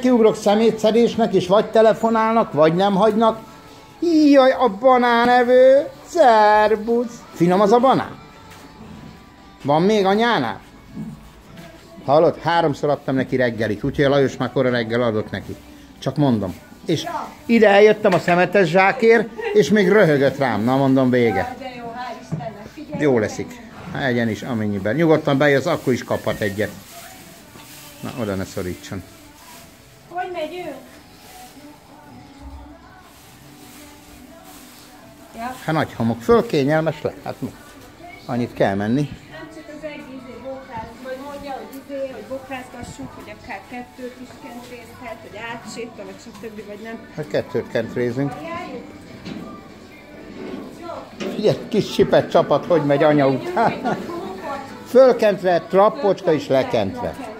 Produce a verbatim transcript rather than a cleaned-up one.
nekiugrok szemétszedésnek, és vagy telefonálnak, vagy nem hagynak. Jaj, a banánevő, szerbusz. Finom az a banán? Van még anyánál? Hallod? Háromszor adtam neki reggelit, úgyhogy a Lajos már kora reggel adott neki. Csak mondom. És ide eljöttem a szemetes zsákért, és még röhögött rám. Na mondom, vége. Jó leszik. Egyen is, amennyiben. Nyugodtan bejössz, akkor is kaphat egyet. Na, oda ne szorítson. Hogy megy ő? Ja. Hát nagy homok. Föl kényelmes le. Hát annyit kell menni. Nem csak az egész bokrász, vagy mondja, hogy izé, hogy bokrázgassuk, hogy akár kettőt is kentrészhet, hogy átsétta, vagy stb. Vagy nem. Hát kettőt kentrézünk. Figyelj, kis csipet csapat, hogy megy anya után. Fölkentve, trappocska is lekentve.